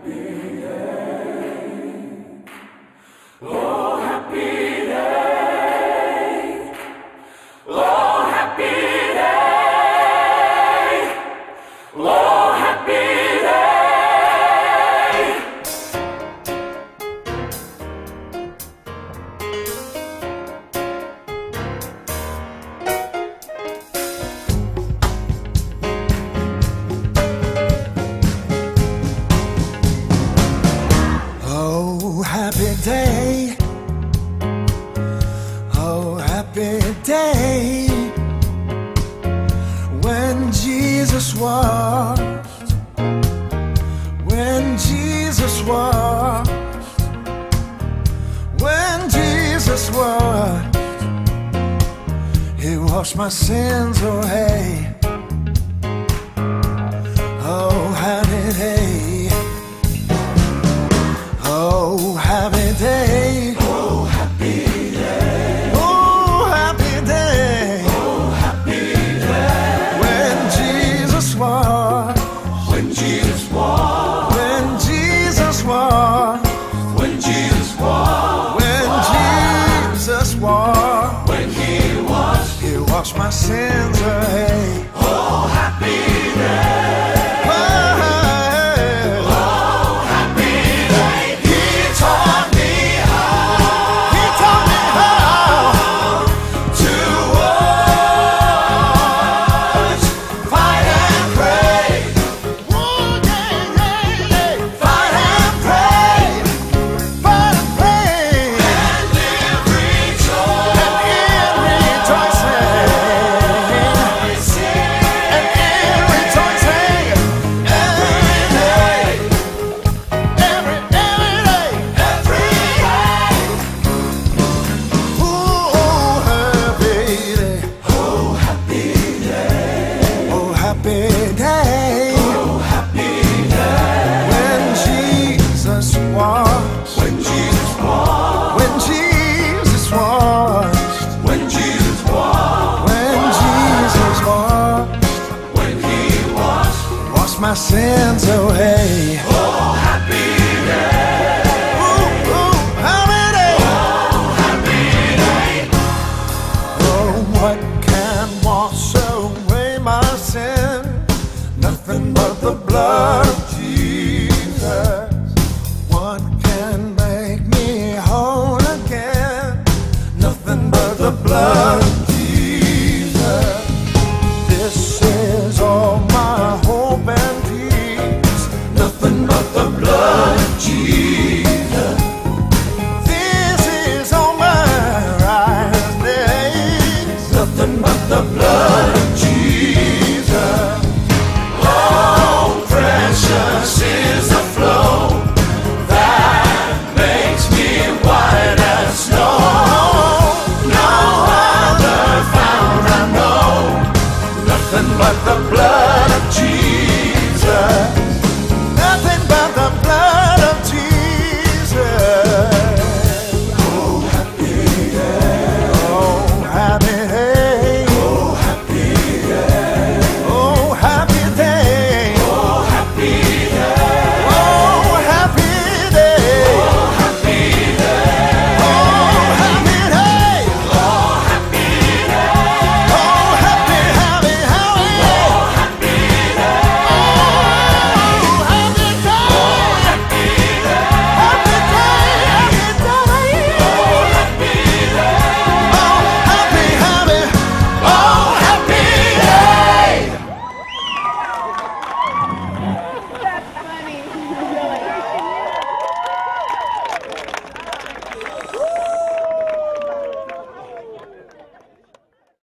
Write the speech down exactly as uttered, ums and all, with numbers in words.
Happy day, oh happy day, when Jesus washed, when Jesus washed, when Jesus washed, He washed my sins away. Oh happy day, oh happy day, oh happy day, oh happy day, oh happy day, when Jesus washed, when Jesus washed, when Jesus washed, when Jesus washed, when Jesus washed, when He washed, He washed my sins away. oh happy day. Happy day, oh happy day, when Jesus washed, when Jesus washed, when Jesus washed, when Jesus washed, when Jesus washed, when He washed, washed my sins away. oh happy day.